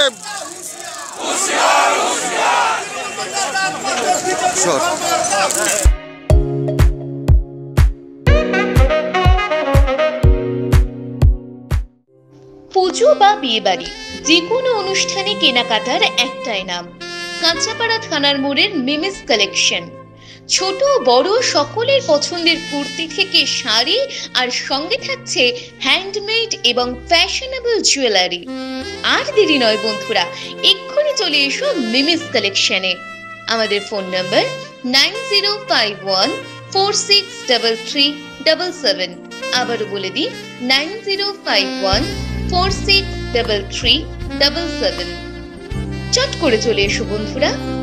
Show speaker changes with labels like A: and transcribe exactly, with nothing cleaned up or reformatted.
A: পুজো বা বিয়ে বাড়ি যে কোনো অনুষ্ঠানে কেনাকাটার একটাই নাম, কাঁচাপাড়া থানার মোড়ের মিমিস কালেকশন। ছোট বড় সকলের পছন্দের কুর্তি থেকে শাড়ি, আর সঙ্গে থাকছে হ্যান্ডমেড এবং ফ্যাশনেবল জুয়েলারি। আর দেরি নয় বন্ধুরা, এক্ষুনি চলে এসো মিমিস কালেকশনে। আমাদের phone number nine zero five one four six double three double seven. আবারও বলে দিই, nine zero five one four six double three double seven. চট করে চলে এসো বন্ধুরা।